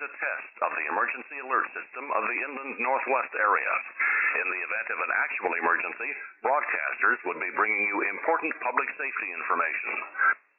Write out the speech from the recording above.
is a test of the emergency alert system of the inland northwest area. In the event of an actual emergency, broadcasters would be bringing you important public safety information.